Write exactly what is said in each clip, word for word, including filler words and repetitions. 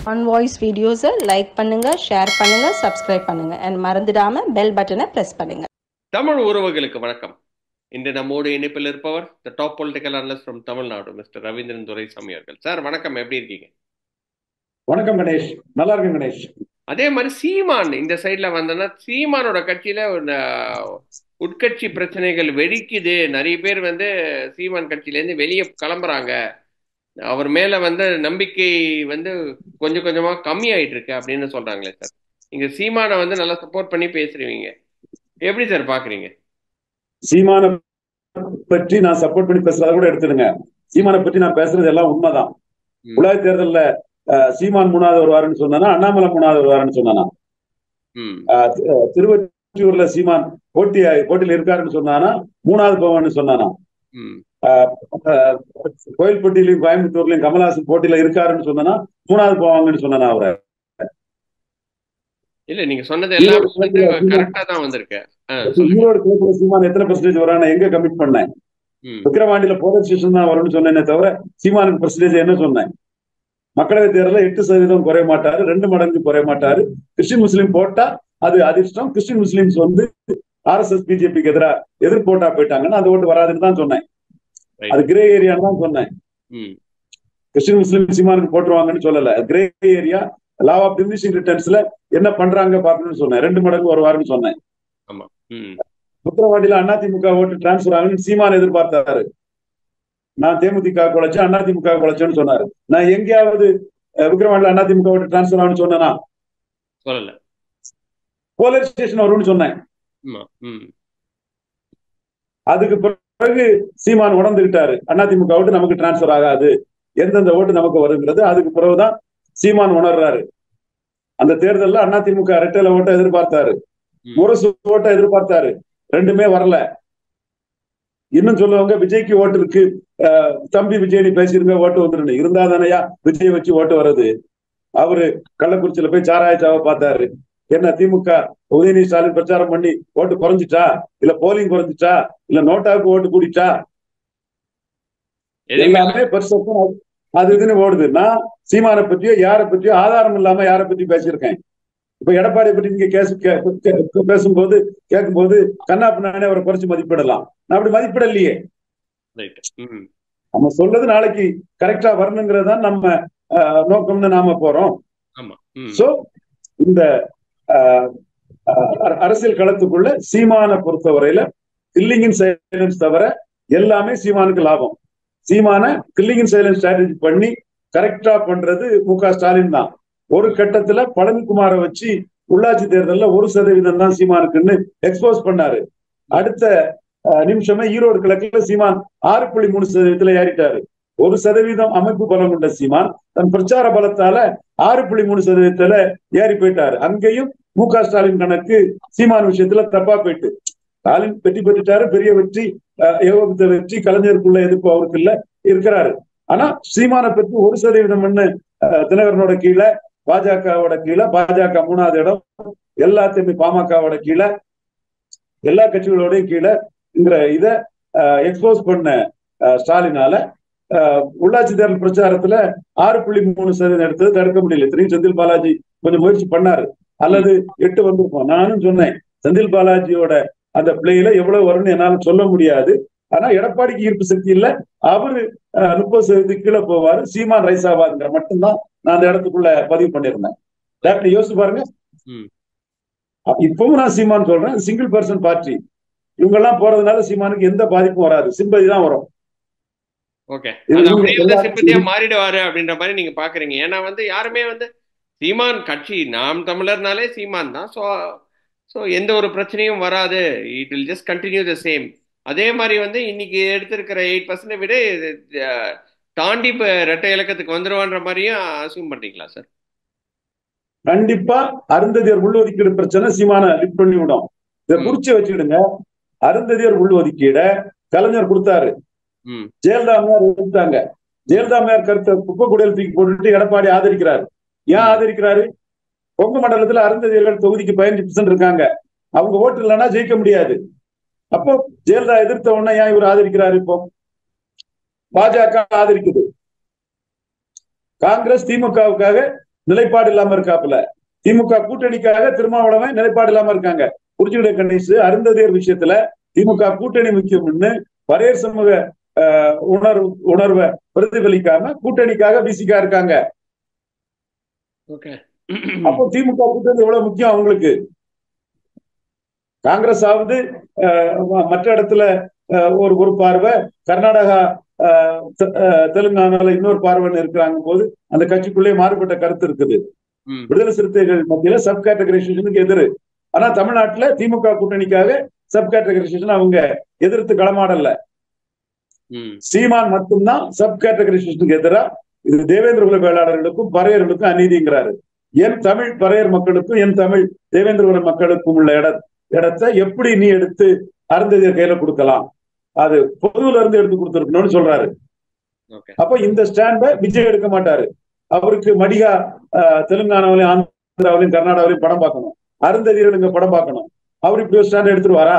On voice வீடியோஸை like பண்ணுங்க, share பண்ணுங்க, சப்ஸ்கிரைப் பண்ணுங்க அண்ட் மறந்துடாம பெல் பட்டனை பிரஸ் பண்ணுங்க. தமிழ் உறவுகளுக்கு வணக்கம். இன்று நம்மோடு இணைப்பில் இருப்பவர் the top political analyst from Tamil Nadu mister Ravindran Duraisamy அவர்கள். சார் வணக்கம், எப்படி இருக்கீங்க? வணக்கம் கணேஷ், நல்லா இருக்கேன் கணேஷ். அதே மாதிரி சீமான் இந்த சைட்ல வந்தோன்னா சீமானோட கட்சியில உட்கட்சி பிரச்சனைகள் வெடிக்குது. நிறைய பேர் வந்து சீமான் கட்சியிலேருந்து வெளியே கிளம்புறாங்க. அவர் மேல வந்து நம்பிக்கை வந்து கொஞ்சம் கொஞ்சமா கம்மி ஆயிட்டு இருக்கு அப்படின்னு சொல்றாங்களே சார். நீங்க சீமானை வந்து நல்லா சப்போர்ட் பண்ணி பேசுறீங்க, எப்படி சார் பாக்குறீங்க? சீமானை பற்றி நான் சப்போர்ட் பண்ணி பேசுறத கூட எடுத்துடுங்க. சீமானை பற்றி நான் பேசுறது எல்லாம் உண்மைதான். உலக தேர்தல்ல சீமான் மூணாவது வருவாருன்னு சொன்னா, அண்ணாமலை மூணாவது வருவாருன்னு சொன்னா, திருவொற்றியூர்ல சீமான் போட்டி போட்டியில் இருக்காருன்னு சொன்னானா மூணாவது போவான்னு சொன்னானா, கோயில்பட்டியிலையும் கோயம்புத்தூர்லயும் கமல்ஹாசன் போட்டியில இருக்காருன்னு சொன்னா மூணாவது போவாங்கன்னு சொன்னா அவரை. இல்ல நீங்க சொன்னது எல்லாம் கரெக்டா தான் வந்திருக்கு. ஈரோடு கிழக்குல சீமான் எத்தனை பெர்சன்டேஜ் வரான எங்க கமிட் பண்ணேன்? விக்கிரவாண்டியில போலீஸ் ஸ்டேஷன் தான் வரும்னு சொன்னேனே தவிர சீமானுக்கு பெர்சன்டேஜ் என்ன சொன்னேன்? மக்களவை தேர்தலில் எட்டு சதவீதம் குறைய மாட்டாரு, ரெண்டு மடங்கு குறைய மாட்டாரு. கிறிஸ்டின் முஸ்லீம் போட்டா அது அதிர்ஷ்டம். கிறிஸ்டின் முஸ்லிம்ஸ் வந்து ஆர் எஸ் எஸ் பிஜேபிக்கு எதிராக எதிர்போட்டா போயிட்டாங்கன்னா அந்த ஓட்டு வராதுன்னு தான் சொன்னேன். அது கிரே ஏரியான்னு தான் சொன்னேன். கிறிஸ்டின் முஸ்லீம் சீமானுக்கு போட்டுருவாங்கன்னு சொல்லல. Grey area law of diminishing ரிட்டர்ன்ஸ்ல என்ன பண்றாங்க பாக்கணும்னு சொன்னேன். ரெண்டு மடங்கு வருவாருன்னு சொன்னேன். விக்கிரவாண்டியில அதிமுக ஓட்டு டிரான்ஸ்பர் ஆகுன்னு சீமான் எதிர்பார்த்தாரு. நான் தேமுதிக குலைச்சு அதிமுக குலைச்சேன்னு சொன்னாரு. நான் எங்கேயாவது விக்கிரவாண்டியில அதிமுக ஓட்டு டிரான்ஸ்பர் ஆகுன்னு சொன்னா சொல்லல. போலீஸ் ஸ்டேஷன் வரும்னு சொன்னேன். அதுக்கு பிறகு சீமான் உணர்ந்துகிட்டாரு அதிமுக ஓட்டு நமக்கு டிரான்ஸ்பர் ஆகாது, எந்தெந்த ஓட்டு நமக்கு வருங்கிறது. அதுக்கு பிறகுதான் சீமான் உணர்றாரு. அந்த தேர்தலில் அதிமுக ரெட்டையில ஓட்டை எதிர்பார்த்தாரு, முரசு ஓட்டை எதிர்பார்த்தாரு, ரெண்டுமே வரல. இன்னும் சொல்லுவாங்க விஜய்க்கு ஓட்டு இருக்கு, தம்பி விஜய் நீ பேசிருங்க ஓட்டு வந்துருன்னு. இருந்தா தானையா விஜய் வச்சு ஓட்டு வர்றது? அவரு கள்ளக்குறிச்சியில போய் சாராயச்சாவை பார்த்தாரு. என்ன திமுக உதயநிதி ஸ்டாலின் பிரச்சாரம் பண்ணி ஓட்டு குறைஞ்சிட்டா, இல்ல போலிங் குறைஞ்சிட்டா, இல்ல நோட்டாவுக்கு ஓட்டு கூடிட்டா? எல்லாமே பெருசா அது இதுன்னு ஓடுது. நான் சீமானை பற்றியோ யாரை பற்றியோ ஆதாரம் இல்லாம யாரை பற்றி பேசியிருக்கேன். இப்ப எடப்பாடியை பற்றி நீங்க கேசு பேசும்போது கேட்கும்போது கண்ணா பின்னானே அவரை குறைச்சு மதிப்பிடலாம். நான் அப்படி மதிப்பிடலையே. நம்ம சொல்றது நாளைக்கு கரெக்டா வரணுங்கிறதான் நம்ம நோக்கம்னு நாம போறோம். சோ இந்த அரசியல் களத்துக்குள்ள சீமானை பொறுத்தவரையில கில்லிங் இன் சைலன்ஸ் தவிர எல்லாமே சீமானுக்கு லாபம். சீமான கில்லிங் இன் சைலன்ஸ் ஸ்ட்ராட்டஜி பண்ணி கரெக்டா பண்றது மு க ஸ்டாலின் தான். ஒரு கட்டத்துல பழனிக்குமாரை வச்சு உள்ளாட்சி தேர்தலில் ஒரு சதவீதம் தான் சீமானுக்குன்னு எக்ஸ்போஸ் பண்ணாரு. அடுத்த நிமிஷமே ஈரோடு கிழக்குல சீமான் ஆறு புள்ளி மூணு சதவீதத்துல ஏறிட்டாரு. ஒரு சதவீதம் அமைப்பு பலம் கொண்ட சீமான் தன் பிரச்சார பலத்தால ஆறு புள்ளி மூணு சதவீதத்துல ஏறி போயிட்டாரு. அங்கேயும் மு க ஸ்டாலின் கணக்கு சீமான் விஷயத்துல தப்பா போயிட்டு ஸ்டாலின் வெற்றி பெற்றுட்டாரு. பெரிய வெற்றி, ஏகோபித்த வெற்றி, கலைஞருக்குள்ள எதிர்ப்பு அவருக்கு இல்ல இருக்கிறாரு. ஆனா சீமானை பற்றி ஒரு சதவீதம் தினகரனோட கீழே, பாஜகவோட கீழே, பாஜக மூணாவது இடம், எல்லாத்தையுமே பாமகவோட கீழே, எல்லா கட்சிகளோடையும் கீழேங்கிற இத எக்ஸ்போஸ் பண்ண ஸ்டாலினால உள்ளாட்சி தேர்தல் பிரச்சாரத்துல ஆறு புள்ளி மூணு சதவீதம் எடுத்தது தடுக்க முடியல. இத்தனையும் செந்தில் பாலாஜி கொஞ்சம் முயற்சி பண்ணாரு, அல்லது எட்டு வந்திருப்போம். நானும் சொன்னேன் செந்தில் பாலாஜியோட அந்த பிளேயில எவ்வளவு வரும்னு என்னால சொல்ல முடியாது. ஆனா எடப்பாடிக்கு ஈர்ப்பு சக்தி இல்ல, அவரு முப்பது சதவீதத்துக்கு கீழே போவாரு, சீமான் ரைஸ் ஆவாதுங்கிற மட்டும்தான் நான் அந்த இடத்துக்குள்ள பதிவு பண்ணிருந்தேன். யோசிச்சு பாருங்க. இப்பவும் நான் சீமான் சொல்றேன், சிங்கிள் பர்சன் பார்ட்டி. இவங்க எல்லாம் போறதுனால சீமானுக்கு எந்த பாதிப்பும் வராது, சிம்பதி தான் வரும். மாறிடுவாரு அப்படின்ற மாதிரி நீங்க பாக்குறீங்க. ஏன்னா வந்து யாருமே வந்து சீமான் கட்சி நாம் தமிழர்னாலே சீமான் தான். சோ சோ எந்த ஒரு பிரச்சனையும் வராது, it will just continue the same. அதே மாதிரி வந்து இன்னைக்கு எடுத்திருக்கிற எயிட் பர்சன்ட் விட தாண்டி ரெட்டை இலக்கத்துக்கு வந்துருவான்ற மாதிரியும் அசூம் பண்றீங்களா சார்? கண்டிப்பா அருந்ததியர் உள்ஒதுக்கீடு பிரச்சனை சீமான லிஃப்ட் பண்ணி விடும். இதை குறிச்சு வச்சுக்கிடுங்க. அருந்ததியர் உள்ஒதுக்கீட கலைஞர் கொடுத்தாரு, ஜெயலலிதா அம்மையார் எடுத்தாங்க. ஜெயலலிதா அம்மையார் கருத்தை குப்பை குடையில் தூக்கி போட்டுட்டு எடப்பாடி ஆதரிக்கிறாரு. ஏன் ஆதரிக்கிறாரு? கொங்கு மண்டலத்துல அருந்ததியர்கள் தொகுதிக்கு பதினஞ்சு பர்சன்ட் இருக்காங்க. அவங்க ஓட்டு இல்லைன்னா ஜெயிக்க முடியாது. அப்போ ஜெயலலிதா எதிர்த்த உடனே ஏன் இவர் ஆதரிக்கிறாரு? இப்போ பாஜக ஆதரிக்குது. காங்கிரஸ் திமுகவுக்காக நிலைப்பாடு இல்லாம இருக்காப்புல. திமுக கூட்டணிக்காக திருமாவளவன் நிலைப்பாடு இல்லாம இருக்காங்க. புரிஞ்சுக்கிட கணேஷ் அருந்ததியர் விஷயத்துல திமுக கூட்டணி முக்கியம்னு பரையர் சமூக உணர்வு உணர்வை பிரதிபலிக்காம கூட்டணிக்காக பிசிகா இருக்காங்க. அப்போ திமுக கூட்டணி எவ்வளவு முக்கியம் அவங்களுக்கு. காங்கிரஸ் ஆவது மற்ற இடத்துல ஒரு ஒரு பார்வை, கர்நாடகா தெலுங்கானால இன்னொரு பார்வைன்னு இருக்கிறாங்க போது அந்த கட்சிக்குள்ளே மாறுபட்ட கருத்து இருக்குது. விடுதலை சிறுத்தைகள் மத்தியில சப் கேட்டகரைசேஷனுக்கு எதிரு. ஆனா தமிழ்நாட்டுல திமுக கூட்டணிக்காக சப் கேட்டகரைசேஷன் அவங்க எதிர்த்து களமாடல. சீமான் மட்டும்தான் சப் கேட்டகரைசேஷனுக்கு எதிரா இது தேவேந்திர குல வேளாளர்களுக்கும் பறையர்களுக்கும் அநீதிங்கிறாரு. என் தமிழ் பறையர் மக்களுக்கும் என் தமிழ் தேவேந்திர குல மக்களுக்கும் உள்ள இட இடத்தை எப்படி நீ எடுத்து அருந்ததியர் கையில கொடுக்கலாம், அது பொதுவுல இருந்து எடுத்து கொடுத்துருக்கணும்னு சொல்றாரு. அப்ப இந்த ஸ்டாண்ட விஜய் எடுக்க மாட்டாரு. அவருக்கு மடிகா தெலுங்கானாவிலையும் ஆந்திராவிலையும் கர்நாடகாவிலையும் படம் பார்க்கணும், அருந்ததியர்கள் இங்க படம் பார்க்கணும். அவர் இப்படி ஒரு ஸ்டாண்ட் எடுத்துருவாரா?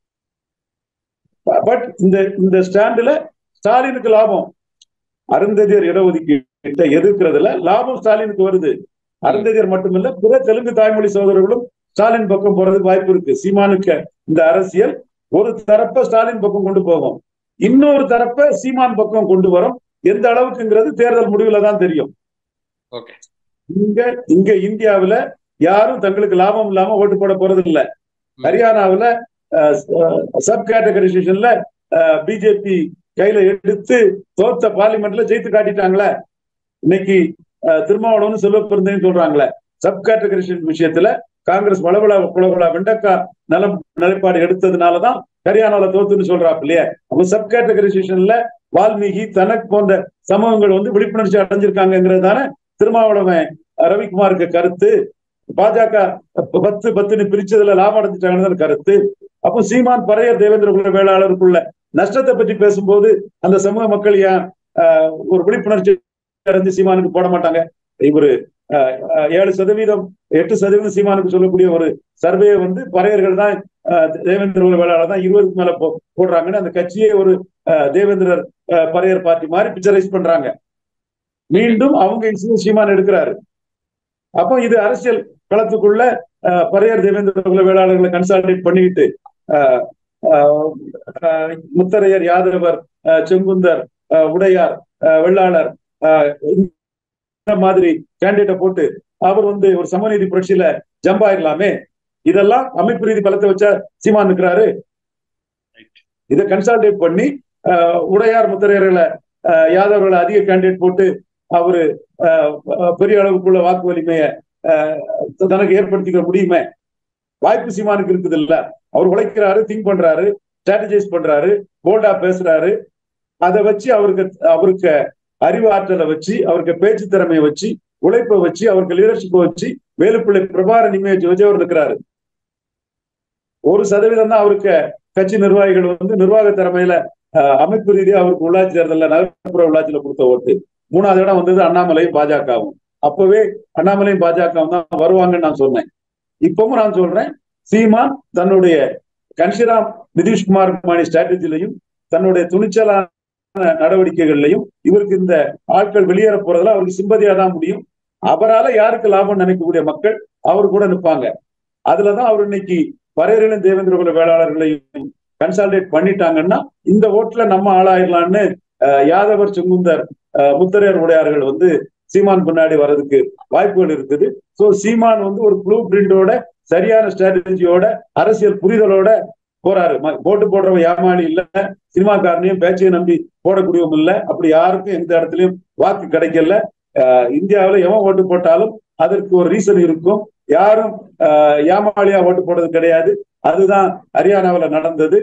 பட் இந்த இந்த ஸ்டாண்டுல ஸ்டாலினுக்கு லாபம். அருந்ததியர் இடஒதுக்கீட்டை எதிர்க்கிறதுல லாபம் ஸ்டாலினுக்கு வருது. அருந்ததியர் மட்டுமில்ல, பிற தெலுங்கு தாய்மொழி சகோதரர்களும் ஸ்டாலின் பக்கம் போறதுக்கு வாய்ப்பு இருக்கு. சீமானுக்கு இந்த அரசியல் ஒரு தரப்ப ஸ்டாலின் பக்கம் கொண்டு போகும், இன்னொரு தரப்ப சீமான் பக்கம் கொண்டு வரும். எந்த அளவுக்குங்கிறது தேர்தல் முடிவுல தான் தெரியும். இங்க இங்க இந்தியாவில யாரும் தங்களுக்கு லாபம் இல்லாம ஓட்டு போட போறது இல்ல. ஹரியானாவில சப் கேட்டகரைசேஷன்ல பிஜேபி கையில எடுத்து தோத்த பார்லிமெண்ட்ல ஜெயித்து காட்டிட்டாங்களே. இன்னைக்கு திருமாவளவன் செல்வ பெருந்தைன்னு சொல்றாங்களே. சப் கேட்டகரைசேஷன் விஷயத்துல காங்கிரஸ் வளவள குளகுலா வெண்டக்கா நலம் நிலைப்பாடு எடுத்ததுனாலதான் ஹரியானாவில தோத்துன்னு சொல்றாப்பு இல்லையா. அப்ப சப் கேட்டகரைசேஷன்ல வால்மீகி தனக் போன்ற சமூகங்கள் வந்து விழிப்புணர்ச்சி அடைஞ்சிருக்காங்கிறது தானே திருமாவளவன் ரவிக்குமாருக்கு கருத்து. பாஜக பத்து பத்துன்னு பிரிச்சதுல லாபம் அடைஞ்சிட்டாங்கன்னு கருத்து. அப்போ சீமான் பறையர் தேவேந்திர குல வேளாளருக்குள்ள நஷ்டத்தை பற்றி பேசும்போது அந்த சமூக மக்கள் ஏன் ஒரு விழிப்புணர்ச்சி அடைஞ்சு சீமானுக்கு போட மாட்டாங்க? இவரு ஏழு சதவீதம் எட்டு சதவீதம் சீமானுக்கு சொல்லக்கூடிய ஒரு சர்வே வந்து பறையர்கள் தான் தேவேந்திர குல வேளாளர் தான் இருபதுக்கு மேல போடுறாங்கன்னு அந்த கட்சியே ஒரு தேவேந்திரர் பறையர் பார்ட்டி மாதிரி பிக்சரைஸ் பண்றாங்க. மீண்டும் அவங்க சீமான் எடுக்கிறாரு. அப்போ இது அரசியல் களத்துக்குள்ள பறையர் தேவேந்திர குல வேளாளர்களை கன்சால்டேட் பண்ணிக்கிட்டு முத்தரையர், யாதவர், செங்குந்தர், உடையார், வெள்ளாளர் இந்த மாதிரி கேண்டிடேட்டை போட்டு அவர் வந்து ஒரு சமநீதி புரட்சியில ஜம்ப் ஆயிடலாமே. இதெல்லாம் அமைப்பு ரீதி பலத்தை வச்சா சீமான் இருக்கிறாரு. இதை கன்சால்டேட் பண்ணி உடையார் முத்தரையர்களை யாதவர்களை அதிக கேண்டிடேட் போட்டு அவரு பெரிய அளவுக்குள்ள வாக்கு வலிமைய தனக்கு ஏற்படுத்திக்க முடியுமே? வாய்ப்பு சீமானுக்கு இருக்குது இல்ல. அவர் உழைக்கிறாரு, திங்க் பண்றாரு, ஸ்ட்ராட்டஜைஸ் பண்றாரு, போல்டா பேசுறாரு. அதை வச்சு அவருக்கு அவருக்கு அறிவு ஆற்றலை வச்சு, அவருக்கு பேச்சு திறமையை வச்சு, உழைப்பை வச்சு, அவருக்கு லீடர்ஷிப்பை வச்சு வேலுப்பிள்ளை பிரபாகரன் இமேஜ் வச்சு அவர் இருக்கிறாரு. ஒரு சதவீதம் தான் அவருக்கு கட்சி நிர்வாகிகள் வந்து நிர்வாக திறமையில அமைப்பு ரீதியா அவருக்கு உள்ளாட்சி தேர்தலில் நகர்ப்புற உள்ளாட்சியில கொடுத்த ஓட்டு. மூணாவது இடம் வந்தது அண்ணாமலையும் பாஜகவும். அப்பவே அண்ணாமலையும் பாஜகவும் தான் வருவாங்கன்னு நான் சொன்னேன். இப்பவும் நான் சொல்றேன், சீமான் தன்னுடைய கன்ஷிராம் நிதிஷ்குமார் மாணி ஸ்ட்ராட்டஜிலையும் தன்னுடைய துணிச்சலான நடவடிக்கைகள்லையும் இவருக்கு இந்த ஆட்கள் வெளியேற போறதுல அவருக்கு சிம்பதியா தான் முடியும். அவரால் யாருக்கு லாபம் நினைக்கக்கூடிய மக்கள் அவர் கூட நிற்பாங்க. அதுலதான் அவர் இன்னைக்கு பறையர்களும் தேவேந்திர குல வேளாளர்களையும் கன்சால்டேட் பண்ணிட்டாங்கன்னா இந்த ஓட்டுல நம்ம ஆளாயிடலான்னு யாதவர், செங்குந்தர், முத்தரையர் உடையார்கள் வந்து சீமான் பின்னாடி வர்றதுக்கு வாய்ப்புகள் இருக்குது. சோ சீமான் வந்து ஒரு ப்ளூ பிரிண்டோட சரியான ஸ்ட்ராட்டஜியோட அரசியல் புரிதலோட போறாரு. போட்டு போடுறவன் ஏமாளி இல்ல, சினிமாக்காரனையும் பேச்சையும் நம்பி போடக்கூடியவங்க இல்ல. அப்படி யாருக்கும் எந்த இடத்துலயும் வாக்கு கிடைக்கல. இந்தியாவில எவன் ஓட்டு போட்டாலும் அதற்கு ஒரு ரீசன் இருக்கும். யாரும் ஏமாளியா ஓட்டு போடுறது கிடையாது. அதுதான் ஹரியானாவில் நடந்தது.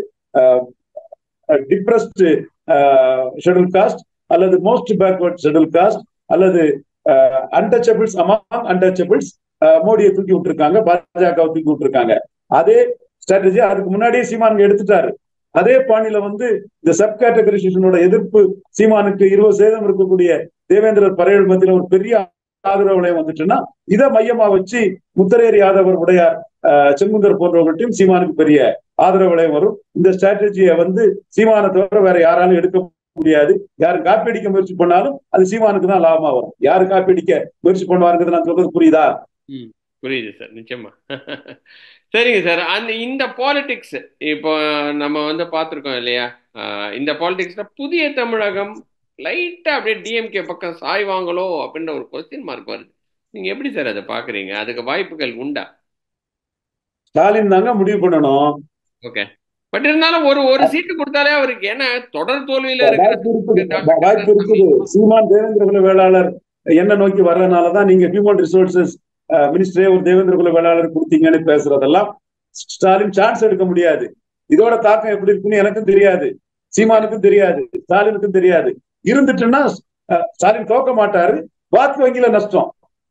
டிப்ரெஸ்ட் ஷெட்யூல் காஸ்ட் அல்லது மோஸ்ட் பேக்வர்ட் ஷெட்யூல் காஸ்ட் அல்லது அன்டச்சபிள்ஸ் அமாங் அன்டச்சபிள்ஸ் மோடியை தூக்கி விட்டுருக்காங்க, பாஜகவை தூக்கி விட்டுருக்காங்க. அதே ஸ்ட்ராட்டஜி அதுக்கு முன்னாடியே சீமான் எடுத்துட்டாரு. அதே பாணியில வந்து இந்த சப் கேட்டகரைசேஷனோட எதிர்ப்பு சீமானுக்கு இருபது சதவீதம் இருக்கக்கூடிய தேவேந்திரர் பறையல் மத்தியில ஒரு பெரிய ஆதரவு வளையம் வந்துட்டுன்னா இதை மையமா வச்சு முத்தரையர், யாதவர், உடையார், செங்குந்தர் போன்றவர்கள்ட்டையும் சீமானுக்கு பெரிய ஆதரவு வளையம் வரும். இந்த ஸ்ட்ராட்டஜியை வந்து சீமானை தவிர வேற யாராலும் எடுக்க முடியாது. யாரு காப்பி அடிக்க முயற்சி பண்ணாலும் அது சீமானுக்கு தான் லாபமா வரும். யாரு காப்பி அடிக்க முயற்சி பண்ணுவாருங்கிறது நான் சொல்றது புரியுதா? புரியுது சார், நிச்சயமா. சரிங்க சார். அந்த இந்த பாலிடிக்ஸ் இப்போ நம்ம வந்து பார்த்துருக்கோம் இல்லையா? இந்த பாலிடிக்ஸ்ல புதிய தமிழகம் லைட்டா அப்படியே டிஎம்கே பக்கம் சாய்வாங்களோ அப்படின்ற ஒரு கொஸ்டின் மார்க் வருது. நீங்க எப்படி சார் அதை பாக்குறீங்க? அதுக்கு வாய்ப்புகள் உண்டா? ஸ்டாலின் தாங்க முடிவு பண்ணணும். ஓகே, பட் இருந்தாலும் ஒரு ஒரு சீட்டு கொடுத்தாலே அவருக்கு, ஏன்னா தொடர் தோல்வியில வாய்ப்பு இருக்குது. சீமான் தேவேந்திர குல வேளாளர் என்ன நோக்கி வர்றதுனாலதான் நீங்க ஹியூமன் ரிசோர்சஸ் மினிஸ்டரே ஒரு தேவேந்திர குல வேளாளர் கொடுத்தீங்கன்னு பேசுறதெல்லாம் ஸ்டாலின் சான்ஸ் எடுக்க முடியாது. இதோட தாக்கம் எப்படி இருக்குன்னு எனக்கும் தெரியாது, சீமானுக்கும் தெரியாது, ஸ்டாலினுக்கும் தெரியாது. இருந்துட்டுன்னா ஸ்டாலின் தோக்க மாட்டாரு, வாக்கு வங்கியில நஷ்டம்.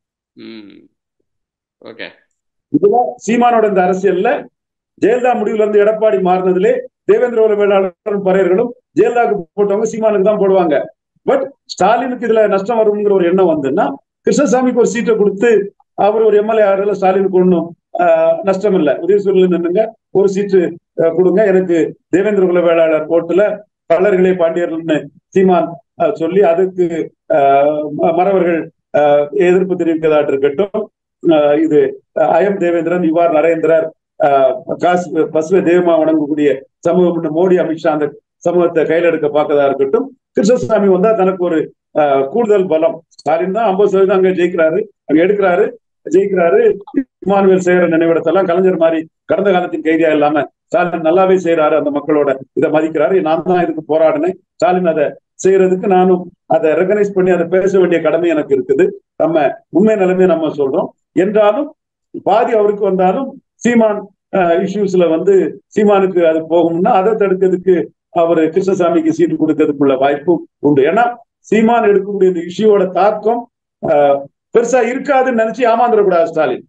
இதுதான் சீமானோட இந்த அரசியல்ல ஜெயலலிதா முடிவுல இருந்து எடப்பாடி மாறினதுலே தேவேந்திர குல வேளாளரும் பறையர்களும் ஜெயலலிதாவுக்கு போட்டவங்க சீமானுக்கு தான் போடுவாங்க. பட் ஸ்டாலினுக்கு இதுல நஷ்டம் வருங்கிற ஒரு எண்ணம் வந்துன்னா கிருஷ்ணசாமிக்கு ஒரு சீட்டை கொடுத்து அவர் ஒரு எம்எல்ஏ ஆறுல ஸ்டாலினுக்கு ஒன்றும் நஷ்டம் இல்லை. உதயசூரில் நின்னுங்க, ஒரு சீட்டு கொடுங்க, எனக்கு தேவேந்திர குல வேளாளர் ஓட்டுல கள்ளர்களே பாண்டியர்கள்னு சீமான் சொல்லி அதுக்கு மறவர்கள் எதிர்ப்பு தெரிவிக்கதாட்டு இருக்கட்டும். இது அயம் தேவேந்திரன் இவ்வாறு நரேந்திரர் காசு பசுவை தெய்வமா வணங்கக்கூடிய சமூகம் மோடி அமித்ஷா அந்த சமூகத்தை கையில எடுக்க பார்க்கதா இருக்கட்டும். கிருஷ்ணசாமி வந்தா தனக்கு ஒரு கூடுதல் பலம். ஸ்டாலின் தான் ஐம்பது சதவீதம் அங்க ஜெயிக்கிறாரு, அங்க எடுக்கிறாரு, ஜெயிக்கிறாரு. இமானுவேல் செய்யற நினைவிடத்தெல்லாம் கலைஞர் மாதிரி கடந்த காலத்தின் கைதியா இல்லாம ஸ்டாலின் நல்லாவே செய்யறாரு, அந்த மக்களோட இதை மதிக்கிறாரு. நான் தான் இதுக்கு போராடினேன், ஸ்டாலின் அதை செய்யறதுக்கு நானும் அதை ரெகனைஸ் பண்ணி அதை பேச வேண்டிய கடமை எனக்கு இருக்குது. நம்ம உண்மை நிலைமையை நம்ம சொல்றோம். என்றாலும் பாதி அவருக்கு வந்தாலும் சீமான் இஷ்யூஸ்ல வந்து சீமானுக்கு அது போகும்னா அதை தடுக்கிறதுக்கு அவரு கிருஷ்ணசாமிக்கு சீட்டு கொடுக்கறதுக்குள்ள வாய்ப்பும் உண்டு. ஏன்னா சீமான் எடுக்கக்கூடிய இந்த இஷ்யூவோட தாக்கம் பெருசா இருக்காதுன்னு நினைச்சு ஏமாந்துடக்கூடாது ஸ்டாலின்.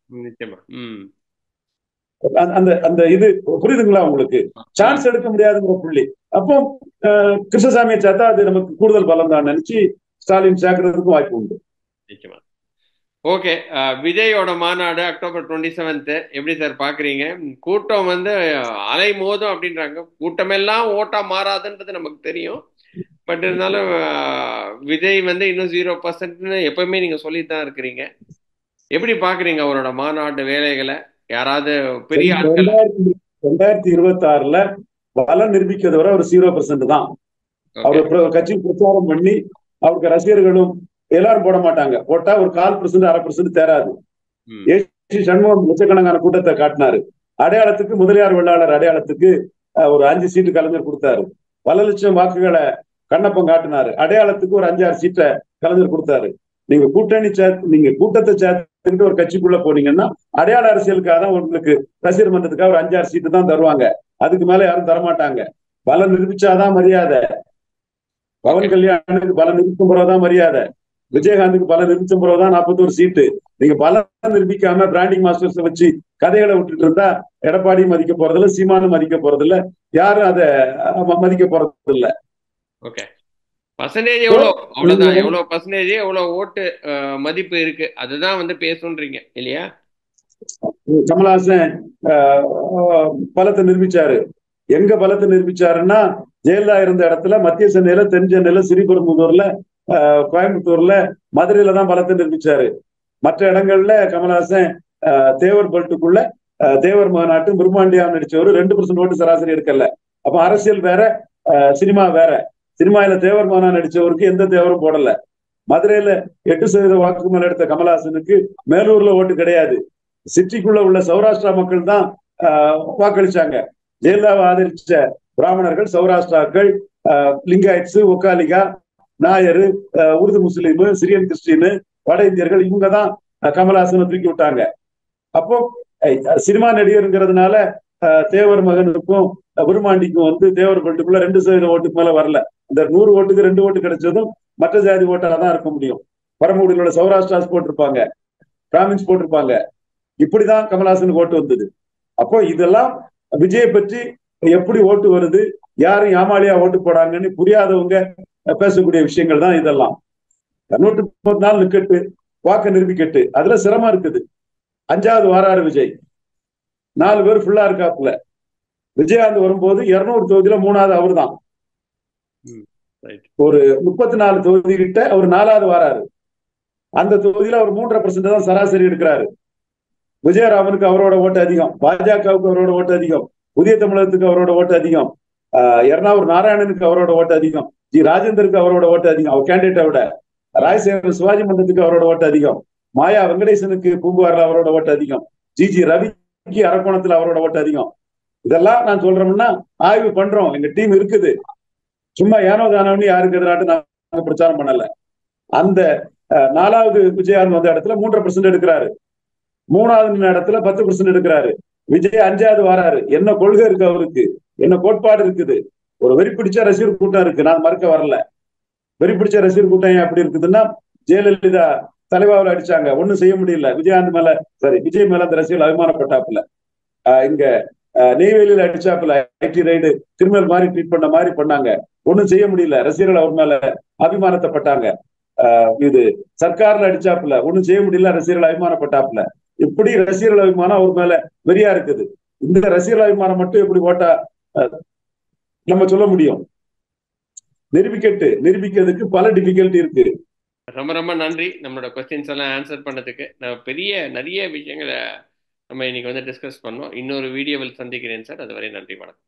அந்த அந்த இது புரியுதுங்களா உங்களுக்கு? சான்ஸ் எடுக்க முடியாதுங்கிற புள்ளி. அப்போ கிருஷ்ணசாமியை சேர்த்தா அது நமக்கு கூடுதல் பலம் தான் நினைச்சு ஸ்டாலின் சேர்க்கறதுக்கும் வாய்ப்பு உண்டு. ஓகே, விஜயோட மாநாடு அக்டோபர் டுவெண்ட்டி செவன்த் எப்படி சார் பாக்குறீங்க? கூட்டம் வந்து அலை மோதும் அப்படின்றாங்க. கூட்டமெல்லாம் ஓட்டா மாறாதுன்றது நமக்கு தெரியும். பட் இருந்தாலும் விஜய் வந்து இன்னும் ஜீரோ பர்சன்ட்னு எப்பவுமே நீங்க சொல்லிட்டு தான் இருக்கிறீங்க. எப்படி பாக்குறீங்க அவரோட மாநாட்டு வேலைகளை? யாராவது பெரிய ரெண்டாயிரத்தி இருபத்தி ஆறுல பலம் நிரூபிக்கிறது வரை ஒரு ஜீரோ பர்சன்ட் தான். அவர் கட்சி பிரச்சாரம் பண்ணி அவருக்கு ரசிகர்களும் எல்லாரும் போட மாட்டாங்க. போட்டா ஒரு கால் பர்சன்ட் அரை பர்சன்ட் தேராது. ஏசி சண்முகம் லட்சக்கணக்கான கூட்டத்தை காட்டினாரு. அடையாளத்துக்கு முதலியார் வெள்ளாளர் அடையாளத்துக்கு ஒரு அஞ்சு சீட்டு கலைஞர் கொடுத்தாரு. பல லட்சம் வாக்குகளை கண்ணப்பம் காட்டினாரு. அடையாளத்துக்கு ஒரு அஞ்சாறு சீட்டை கலைஞர் கொடுத்தாரு. நீங்க கூட்டணி சேர்த்து நீங்க கூட்டத்தை சேர்த்துக்கிட்டு ஒரு கட்சிக்குள்ள போனீங்கன்னா அடையாள அரசியலுக்காக தான் உங்களுக்கு ரசிகர் மன்றத்துக்காக ஒரு அஞ்சாறு சீட்டு தான் தருவாங்க. அதுக்கு மேல யாரும் தரமாட்டாங்க. பலம் நிரூபிச்சாதான் மரியாதை. பவன் கல்யாணுக்கு பலம் நிரூபிக்கும் போறதான் மரியாதை. விஜயகாந்துக்கு பலம் நிரூபிச்சும் போறதான் நாற்பத்தோரு சீட்டு. நீங்க பலம் நிரூபிக்காம பிராண்டிங் மாஸ்டர்ஸ் வச்சு கதைகளை விட்டுட்டு இருந்தா எடப்பாடியும் மதிக்க போறதில்ல, சீமானும் மதிக்க போறதில்ல, யாரும் அதை மதிக்க போறது இல்ல. ஓகே, பர்சன்டேஜ் எவ்வளோ அவ்வளவுதான். எவ்வளவு பர்சன்டேஜ் எவ்வளவு ஓட்டு மதிப்பு இருக்கு அதுதான் வந்து பேசுன்றீங்க இல்லையா? கமலஹாசன் பலத்தை நிரூபிச்சாரு. எங்க பலத்தை நிரூபிச்சாருன்னா ஜெயலலிதா இருந்த இடத்துல மத்திய சென்னையில, தென் சென்னையில, ஸ்ரீபெரும்புதூர்ல, கோயம்புத்தூர்ல, மதுரையில தான் பலத்தை நிரூபிச்சாரு. மற்ற இடங்கள்ல கமலஹாசன் தேவர் பெல்ட்டுக்குள்ள தேவர் மாநாட்டு பிரம்மாண்டியா நடிச்சவரு ரெண்டு பர்சன்ட் ஓட்டு சராசரி எடுக்கல. அப்ப அரசியல் வேற, சினிமா வேற. சினிமாவில தேவர் மானா நடிச்சவருக்கு எந்த தேவரும் போடல. மதுரையில எட்டு சதவீத வாக்கு மேல எடுத்த கமலஹாசனுக்கு மேலூர்ல ஓட்டு கிடையாது. சிட்டிக்குள்ள உள்ள சௌராஷ்டிரா மக்கள் தான் வாக்களிச்சாங்க. ஜெயலலிதாவை ஆதரிச்ச பிராமணர்கள், சௌராஷ்டிராக்கள், Lingayats, Vokkaliga, Nair, Urdu Muslim, Syrian Christian, வட இந்தியர்கள் இவங்க தான் கமலஹாசனை தூக்கி விட்டாங்க. அப்போ சினிமா நடிகருங்கிறதுனால தேவர் மகனுக்கும் விருமாண்டிக்கும் வந்து தேவர் பெல்ட்டுக்குள்ள ரெண்டு சதவீத ஓட்டுக்கு மேல வரல. இந்த நூறு ஓட்டுக்கு ரெண்டு ஓட்டு கிடைச்சதும் மற்ற ஜாதி ஓட்டால தான் இருக்க முடியும். பரமக்குடியில சௌராஷ்டிராஸ் போட்டிருப்பாங்க, பிராமின்ஸ் போட்டிருப்பாங்க. இப்படிதான் கமலஹாசனுக்கு ஓட்டு வந்தது. அப்போ இதெல்லாம் விஜயை பற்றி எப்படி ஓட்டு வருது, யாரும் ஏமாளியா ஓட்டு போடாங்கன்னு புரியாதவங்க பேசக்கூடிய விஷயங்கள் தான் இதெல்லாம். நூற்று முப்பத்தி நாலு நிக்கட்டு வாக்கு நிரூபிக்கட்டு அதுல சிரமம் இருக்குது. அஞ்சாவது வாராரு விஜய், நாலு பேர் ஃபுல்லா இருக்காப்புல. விஜயகாந்த் வரும்போது இருநூறு தொகுதியில மூணாவது அவரு தான். ரைட். ஒரு முப்பத்தி நாலு தொகுதி கிட்ட அவர் நாலாவது வராரு. அந்த தொகுதியில அவர் மூன்றரை பர்சன்ட் தான் சராசரி எடுக்கிறாரு. விஜயராமனுக்கு அவரோட ஓட்டு அதிகம், பாஜகவுக்கு அவரோட ஓட்டு அதிகம், புதிய தமிழகத்துக்கு அவரோட ஓட்டு அதிகம், ஆஹ் எர்ணாவூர் நாராயணனுக்கு அவரோட ஓட்டு அதிகம், ஜி ராஜேந்தருக்கு அவரோட ஓட்டு அதிகம், அவர் கேண்டிடேட்டை விட. ராயசேகர் சிவாஜி மன்றத்துக்கு அவரோட ஓட்டு அதிகம், மாயா வெங்கடேசனுக்கு பூம்புகார்ல அவரோட ஓட்டு அதிகம், ஜி ஜி ரவிக்கு அரக்கோணத்துல அவரோட ஓட்டு அதிகம். இதெல்லாம் நான் சொல்றோம்னா ஆய்வு பண்றோம், எங்க டீம் இருக்குது. சும்மா ஏனோ தானோன்னு யாருக்கு எதிராட்டு நாங்க பிரச்சாரம் பண்ணல. அந்த நாலாவது விஜயகாந்த் வந்த இடத்துல மூன்றரை பர்சன்ட் எடுக்கிறாரு. மூணாவது இடத்துல பத்து பர்சன்ட் எடுக்கிறாரு. விஜய் அஞ்சாவது வராரு. என்ன கொள்கை இருக்கு அவருக்கு, என்ன கோட்பாடு இருக்குது. ஒரு வெறி பிடிச்ச ரசிகர் கூட்டம் இருக்கு, நான் மறுக்க வரல. வெறி பிடிச்ச ரசிகர் கூட்டம் ஏன் அப்படி இருக்குதுன்னா, ஜெயலலிதா தலைவாவில் அடிச்சாங்க, ஒண்ணும் செய்ய முடியல. விஜயகாந்த் மேல சாரி விஜய் மேல அந்த ரசிகர்கள் அபிமானப்பட்டாப்புல. இங்க நெய்வேலியில அடிச்சாப்புல ஐடி ரைடு கிரிமினல் மாதிரி ட்ரீட் பண்ண மாதிரி பண்ணாங்க, ஒண்ணும் செய்ய முடியல. ரசிகர்கள் அவர் மேல அபிமானத்தைப்பட்டாங்க. இது சர்க்கார்ல அடிச்சாப்புல, ஒண்ணும் செய்ய முடியல, ரசிகர்கள் அபிமானப்பட்டாப்புல. இப்படி ரசிகர்கள் அபிமானம் அவர் மேல வெறியா இருக்குது. இந்த ரசிகர்கள் அபிமானம் மட்டும் எப்படி ஓட்டா நம்ம சொல்ல முடியும்? நிரூபிக்கட்டு நிரூபிக்கிறதுக்கு பல டிஃபிகல்ட்டி இருக்கு. ரொம்ப ரொம்ப நன்றி நம்மளோட கொஸ்டின்ஸ் எல்லாம் ஆன்சர் பண்ணதுக்கு. நம்ம பெரிய நிறைய விஷயங்களை நம்ம இன்னைக்கு வந்து டிஸ்கஸ் பண்ணோம். இன்னொரு வீடியோவில் சந்திக்கிறேன் சார். அதுவரை நன்றி, வணக்கம்.